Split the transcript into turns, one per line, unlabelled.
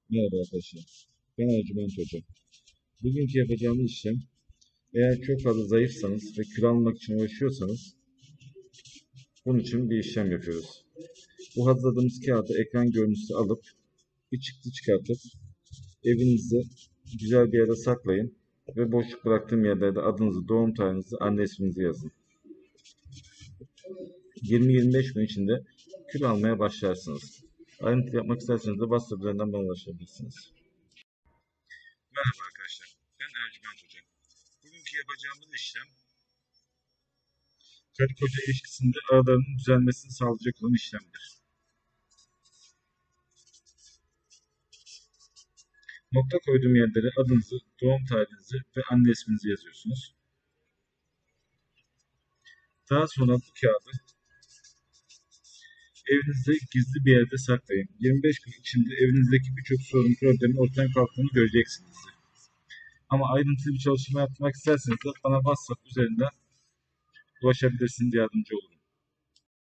Merhaba arkadaşlar. Ben Ercüment Hoca. Bugünkü yapacağımız işlem, eğer çok fazla zayıfsanız ve kilo almak için uğraşıyorsanız, bunun için bir işlem yapıyoruz. Bu hazırladığımız kağıdı ekran görüntüsü alıp bir çıktı çıkartıp evinizde güzel bir yere saklayın ve boşluk bıraktığım yerlerde adınızı, doğum tarihinizi, anne isminizi yazın. 20-25 gün içinde kilo almaya başlarsınız. Ayrıntı yapmak isterseniz de WhatsApp üzerinden bana ulaşabilirsiniz. Merhaba arkadaşlar. Ben Ercüment Hoca. Bugünkü yapacağımız işlem karı koca ilişkisinde aralarının düzelmesini sağlayacak olan işlemdir. Nokta koyduğum yerlere adınızı, doğum tarihinizi ve anne isminizi yazıyorsunuz. Daha sonra bu kağıdı evinizde gizli bir yerde saklayın. 25 gün içinde evinizdeki birçok sorun problemin ortadan kalktığını göreceksiniz. Ama ayrıntılı bir çalışma yapmak isterseniz de bana WhatsApp üzerinden ulaşabilirsiniz, yardımcı olurum.